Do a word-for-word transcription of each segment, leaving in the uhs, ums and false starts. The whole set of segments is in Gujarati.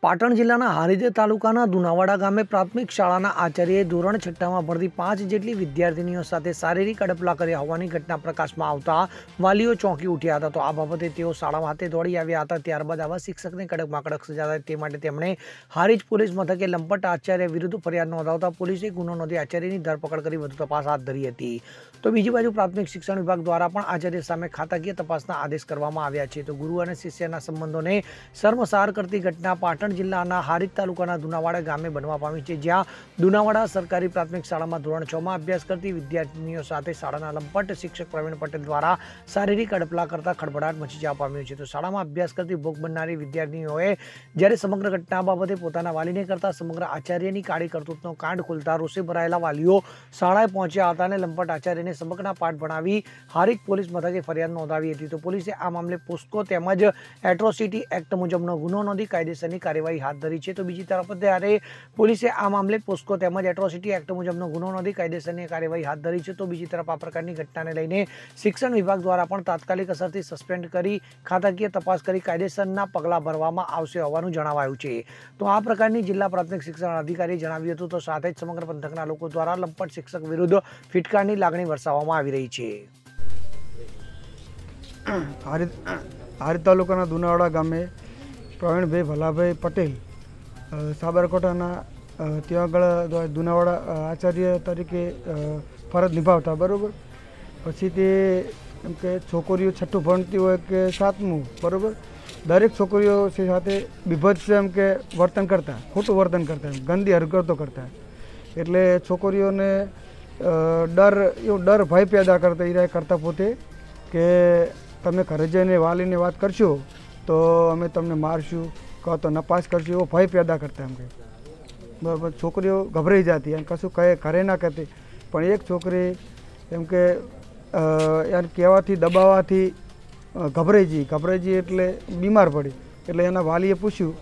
પાટણ જિલ્લાના હારીજ તાલુકાના દુનાવાડા ગામે પ્રાથમિક શાળાના આચાર્યએ ધોરણ છઠ્ઠામાં ભરતી પાંચ જેટલી વિદ્યાર્થીનીઓ સાથે શારીરિક અડપલા કર્યા હોવાની ઘટના પ્રકાશમાં આવતા વાલીઓ ચોંકી ઉઠ્યા હતા। તો આ બાબતે તેઓ શાળામાં હાથે દોડી આવ્યા હતા। ત્યારબાદ આવા શિક્ષકને કડકમાં કડક સજા થાય તે માટે તેમણે હારીજ પોલીસ મથકે લંપટ આચાર્ય વિરુદ્ધ ફરિયાદ નોંધાવતા પોલીસે ગુનો નોંધી આચાર્યની ધરપકડ કરી વધુ તપાસ હાથ ધરી હતી। તો બીજી બાજુ પ્રાથમિક શિક્ષણ વિભાગ દ્વારા પણ આચાર્ય સામે ખાતાકીય તપાસના આદેશ કરવામાં આવ્યા છે। તો ગુરુ અને શિષ્યના સંબંધોને શર્મસાર કરતી ઘટના પાટણ જિલ્લાના હારીજ તાલુકાના દુનાવાડા ગામે બનવા પામી છે, જ્યાં દુનાવાડા સરકારી પ્રાથમિક શાળામાં ધોરણ છ માં અભ્યાસ કરતી વિદ્યાર્થીનીઓ સાથે શાળાના લંપટ શિક્ષક પ્રવીણ પટેલ દ્વારા શારીરિક અડપલા કરતા ખળભળાટ મચી જવા પામ્યો છે। તો શાળામાં અભ્યાસ કરતી ભોગ બનનારી વિદ્યાર્થીનીઓએ જ્યારે સમગ્ર ઘટના બાબતે પોતાના વાલીને કરતા સમગ્ર આચાર્યની કાળી કરતૂતનો કાંડ ખોલતા રોષે ભરાયેલા વાલીઓ શાળાએ પહોંચ્યા હતા અને લંપટ આચાર્યને સમગ્રના પાઠ ભણાવી હારીજ પોલીસ મથકે ફરિયાદ નોંધાવી હતી। તો પોલીસે આ મામલે પોસ્કો તેમજ એટ્રોસિટી એક્ટ મુજબનો ગુનો નોંધી કાયદેસરની કાર્યવાહી હાથ ધરી છે। તો બીજી તરફ ત્યારે પોલીસે આ મામલે પોસ્કો તેમજ એટ્રોસિટી એક્ટ મુજબનો ગુનો નોંધી કાયદેસરની કાર્યવાહી હાથ ધરી છે। તો બીજી તરફ આ પ્રકારની ઘટનાને લઈને શિક્ષણ વિભાગ દ્વારા પણ તાત્કાલિક અસરથી સસ્પેન્ડ કરી ખાતાકીય તપાસ કરી કાયદેસરના પગલાં ભરવામાં આવશે હોવાનું જણાવાયું છે। તો આ પ્રકારની જિલ્લા પ્રાથમિક શિક્ષણ અધિકારીએ જણાવ્યું હતું। તો સાથે જ સમગ્ર પંથકના લોકો દ્વારા લંપટ શિક્ષક વિરુદ્ધ ફિટકારની લાગણી વરસાવવામાં આવી રહી છે। હારીજ તાલુકાના દુનાવાડા ગામે પ્રવીણભાઈ ભલાભાઈ પટેલ સાબરકાંઠાના ત્યાં આગળ દુનાવાડા આચાર્ય તરીકે ફરજ નિભાવતા, બરાબર। પછી તે એમ કે છોકરીઓ છઠ્ઠું ભણતી હોય કે સાતમું, બરાબર, દરેક છોકરીઓ સાથે બીભત્સ એમ કે વર્તન કરતા, ખોટું વર્તન કરતા, ગંદી હરકતો કરતા, એટલે છોકરીઓને ડર એવો ડર ભય પેદા કરતા એ કરતા પોતે કે તમે ઘરે જઈને વાલીને વાત કરશો તો અમે તમને મારશું, કહો તો નપાસ કરશું, એવો ભય પેદા કરતા એમ કે, બરાબર। છોકરીઓ ગભરાઈ જતી એમ કશું કહે ઘરે ના કરતી, પણ એક છોકરી એમ કે એને કહેવાથી દબાવવાથી ગભરાઈ જઈ ગભરાઈ જઈ એટલે બીમાર પડી, એટલે એના વાલીએ પૂછ્યું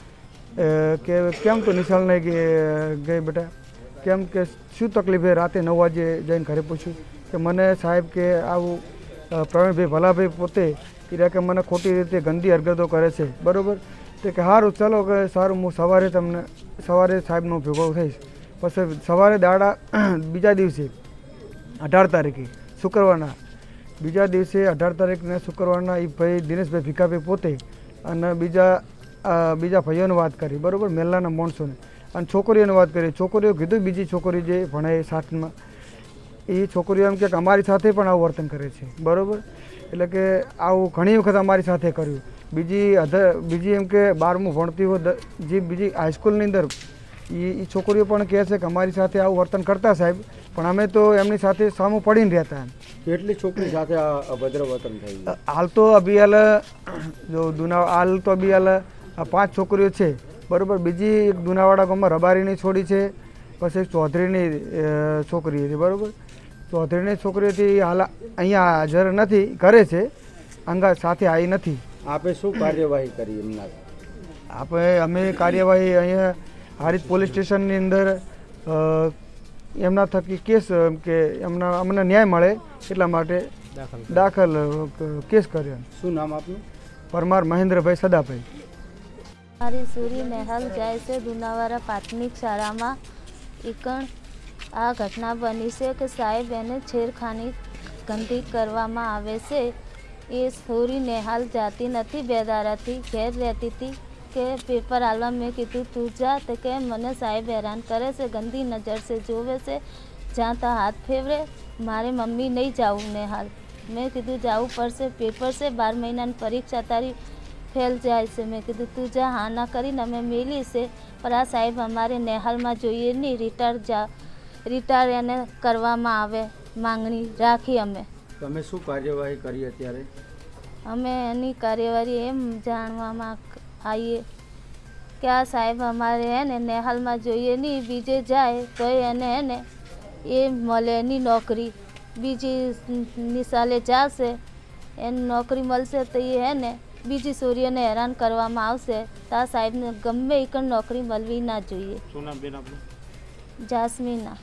કે કેમ તો નિશાળ નહીં ગઈ બેટા, કેમ કે શું તકલીફ? રાતે નવ વાગે જઈને ઘરે પૂછ્યું કે મને સાહેબ કે આવું પ્રવીણભાઈ ભલાભાઈ પોતે કીધા કે મને ખોટી રીતે ગંદી હરકતો કરે છે, બરાબર। તો કે સારું ચાલો કે સારું હું સવારે તમને સવારે સાહેબનો ભેગો થઈશ। પછી સવારે દાડા બીજા દિવસે અઢાર તારીખે શુક્રવારના બીજા દિવસે અઢાર તારીખને શુક્રવારના એ ભાઈ દિનેશભાઈ ભીખાભાઈ પોતે અને બીજા બીજા ભાઈઓને વાત કરી, બરાબર, મેલાના માણસોને અને છોકરીઓને વાત કરી। છોકરીઓ કીધું બીજી છોકરી જે ભણે સાતમાં એ છોકરીઓ એમ કે અમારી સાથે પણ આવું વર્તન કરે છે, બરાબર। એટલે કે આવું ઘણી વખત અમારી સાથે કર્યું। બીજી અધર બીજી એમ કે બારમું ભણતી હોય જે બીજી હાઈસ્કૂલની અંદર એ છોકરીઓ પણ કહે છે કે અમારી સાથે આવું વર્તન કરતા સાહેબ, પણ અમે તો એમની સાથે સામું પડીને રહેતા એમ। કેટલી છોકરી સાથે આ અભદ્ર વર્તન થયું? હાલ તો અભિયાલ જો દુના હાલ તો અભિયાલ પાંચ છોકરીઓ છે, બરાબર। બીજી એક દુનાવાડા ગામમાં રબારીની છોડી છે, પછી એક ચૌધરીની છોકરી હતી, બરાબર। ચૌધરીની છોકરીઓથી હાલ અહીંયા હાજર નથી, કરે છે, અંગા સાથે આવી નથી। આપે શું કાર્યવાહી કરી એમના? આપણે અમે કાર્યવાહી અહીંયા હારીજ પોલીસ સ્ટેશનની અંદર એમના થકી કેસ કે એમના અમને ન્યાય મળે એટલા માટે દાખલ કેસ કર્યો। શું નામ આપનું? પરમાર મહેન્દ્રભાઈ સદાભાઈ। મારી સુરી નેહાલ જાય છે દુનાવાડા પ્રાથમિક શાળામાં એકણ આ ઘટના બની છે કે સાહેબ એને છેડખાની ગંદી કરવામાં આવે છે। એ સોરી નેહાલ જાતી નથી, બે દાડાથી ઘેર રહેતી હતી કે પેપર હાલવા મેં કીધું તું જા, તો કે મને સાહેબ હેરાન કરે છે, ગંદી નજર से જોવે છે, જ્યાં ત્યાં હાથ ફેવરે, મારે મમ્મી નહીં જાવું નેહાલ। મેં કીધું જવું પડશે, પેપર છે, બાર મહિનાની પરીક્ષા તારી ફેલ જાય છે। મેં કીધું તું જા, હા ના કરીને અમે મેલી છે, પણ આ સાહેબ અમારે નેહાલમાં જોઈએ નહીં, રિટાયર જા રિટાયર એને કરવામાં આવે માંગણી રાખી અમે। તમે શું કાર્યવાહી કરી અત્યારે? અમે એની કાર્યવાહી એમ જાણવામાં આવીએ કે આ સાહેબ અમારે હે ને નેહાલમાં જોઈએ નહીં, બીજે જાય તો એને હે ને એ મળે એની નોકરી, બીજી નિશાળે જશે એની નોકરી મળશે તો એ હે ને બીજી છોરીઓને હેરાન કરવામાં આવશે। તો આ સાહેબને ગમે એ પણ નોકરી મળવી ના જોઈએ। શું નામ બેન આપનું? જાસ્મીના।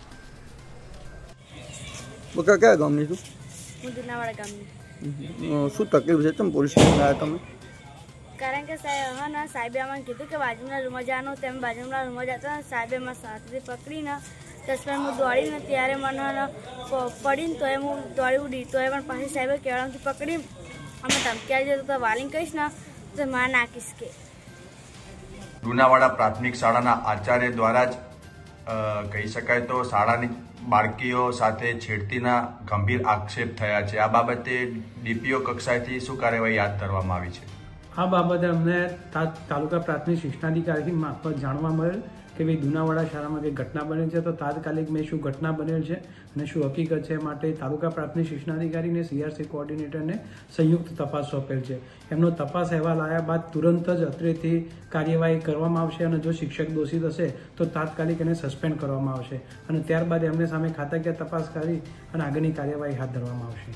બકા કયા ગામની છું? હું દુનાવાડા ગામની। શું તકલીફ છે? તમે પોલીસ સ્ટેશન આવ્યા? તમે કારણ કે સાહેબ હા ને સાહેબે અમને કીધું કે બાજુના રૂમમાં જવાનું તેમ બાજુના રૂમમાં જતા સાહેબે મને સાથેથી પકડીને તસમાં હું દોડીને ત્યારે મને પડીને તો એ હું દોડી ઉડી તો એ પણ પાછી સાહેબે કેળામાંથી પકડી અમે ધમકી આવી જતો તો વાલીને કહીશ ને તો માર નાખીશ કે લુણાવાડા પ્રાથમિક શાળાના આચાર્ય દ્વારા જ કહી શકાય તો શાળાની બાળકીઓ સાથે છેડતીના ગંભીર આક્ષેપ થયા છે. આ બાબતે ડીપીઓ કક્ષાએથી શું કાર્યવાહી હાથ ધરવામાં આવી છે? આ બાબતે અમને તાલુકા પ્રાથમિક શિક્ષણાધિકારી મારફત જાણવા મળેલ કે ભાઈ લુણાવાડા શાળામાં કંઈ ઘટના બનેલ છે. તો તાત્કાલિક મેં શું ઘટના બનેલ છે અને શું હકીકત છે માટે તાલુકા પ્રાથમિક શિક્ષણાધિકારીને સીઆરસી કોઓર્ડિનેટરને સંયુક્ત તપાસ સોંપેલ છે. એમનો તપાસ અહેવાલ આવ્યા બાદ તુરંત જ અત્રેથી કાર્યવાહી કરવામાં આવશે અને જો શિક્ષક દોષિત હશે તો તાત્કાલિક એને સસ્પેન્ડ કરવામાં આવશે અને ત્યારબાદ એમને સામે ખાતાકીય તપાસ કરી અને આગળની કાર્યવાહી હાથ ધરવામાં આવશે.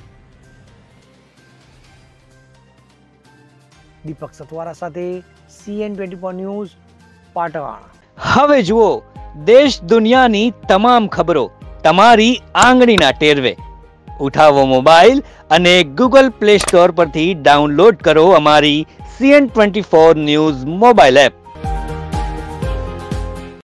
દીપક સતવારા સાથે CN twenty four news Patan. હવે જુઓ દેશ દુનિયાની તમામ ખબરો તમારી આંગળીના ટેરવે. ઉઠાવો મોબાઈલ અને ગૂગલ પ્લે સ્ટોર પરથી ડાઉનલોડ કરો અમારી CN twenty four news mobile app.